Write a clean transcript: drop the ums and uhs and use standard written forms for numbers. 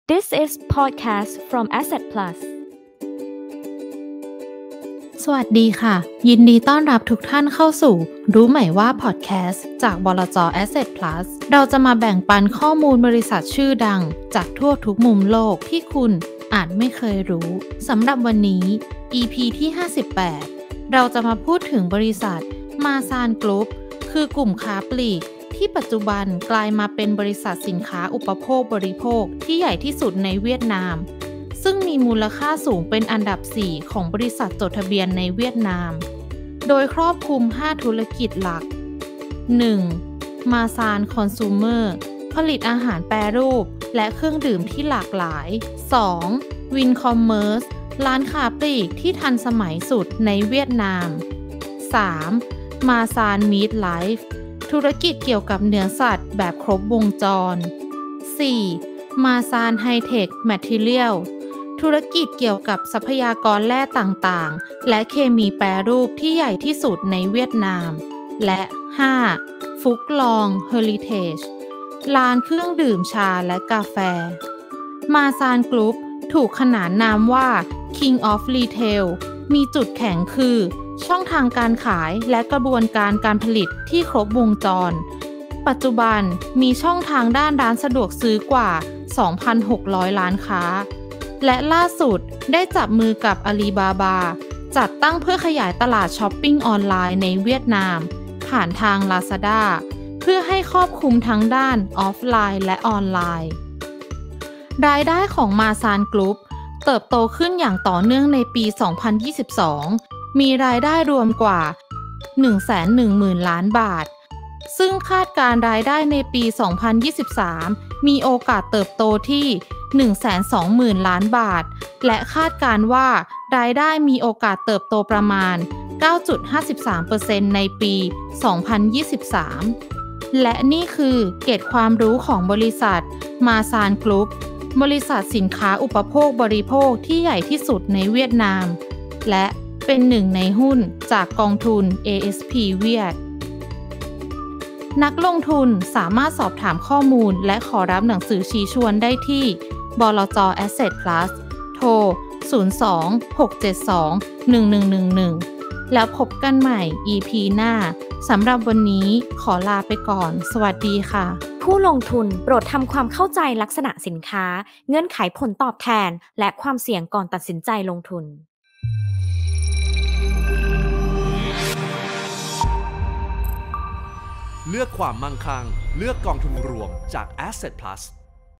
This is podcast from Asset Plus สวัสดีค่ะยินดีต้อนรับทุกท่านเข้าสู่รู้ไหมว่าพอดแคสต์จากบลจ. Asset Plus เราจะมาแบ่งปันข้อมูลบริษัทชื่อดังจากทั่วทุกมุมโลกที่คุณอาจไม่เคยรู้สำหรับวันนี้ EP ที่ 58 เราจะมาพูดถึงบริษัทมาซานกรุ๊ปคือกลุ่มค้าปลีกที่ปัจจุบันกลายมาเป็นบริษัทสินค้าอุปโภคบริโภคที่ใหญ่ที่สุดในเวียดนามซึ่งมีมูลค่าสูงเป็นอันดับ 4 ของบริษัทจดทะเบียนในเวียดนามโดยครอบคลุม 5 ธุรกิจหลัก 1. มาซานคอน sumer ผลิตอาหารแปรรูปและเครื่องดื่มที่หลากหลาย 2. วินคอมเมอร์สร้านค้าปลีกที่ทันสมัยสุดในเวียดนาม 3. มาซานมีทไลฟ์ธุรกิจเกี่ยวกับเนื้อสัตว์แบบครบวงจร 4. มาซานไฮเทคแมททีเรียลธุรกิจเกี่ยวกับทรัพยากรแร่ต่างๆและเคมีแปรรูปที่ใหญ่ที่สุดในเวียดนามและ 5. ฟุกลองเฮอริเทจร้านเครื่องดื่มชาและกาแฟมาซานกรุ๊ปถูกขนานนามว่า King of Retail มีจุดแข็งคือช่องทางการขายและกระบวนการการผลิตที่ครบวงจรปัจจุบันมีช่องทางด้านร้านสะดวกซื้อกว่า 2,600 ร้านค้าและล่าสุดได้จับมือกับอาลีบาบาจัดตั้งเพื่อขยายตลาดช้อปปิ้งออนไลน์ในเวียดนามผ่านทาง Lazada เพื่อให้ครอบคลุมทั้งด้านออฟไลน์และออนไลน์รายได้ของมาซานกรุ๊ปเติบโตขึ้นอย่างต่อเนื่องในปี 2022 มีรายได้รวมกว่า 110,000 ล้านบาทซึ่งคาดการรายได้ในปี 2023 มีโอกาสเติบโตที่ 120,000 ล้านบาทและคาดการว่ารายได้มีโอกาสเติบโตประมาณ 9.53% ในปี 2023 และนี่คือเกร็ดความรู้ของบริษัทมาซานกรุ๊ปบริษัทสินค้าอุปโภคบริโภคที่ใหญ่ที่สุดในเวียดนามและเป็นหนึ่งในหุ้นจากกองทุน ASP เวียดนักลงทุนสามารถสอบถามข้อมูลและขอรับหนังสือชี้ชวนได้ที่บลจ. Asset Plus โทร 02-672-1111 แล้วพบกันใหม่ EP หน้าสำหรับวันนี้ขอลาไปก่อนสวัสดีค่ะผู้ลงทุนโปรดทำความเข้าใจลักษณะสินค้าเงื่อนไขผลตอบแทนและความเสี่ยงก่อนตัดสินใจลงทุนเลือกความมั่งคั่งเลือกกองทุนรวมจาก Asset Plus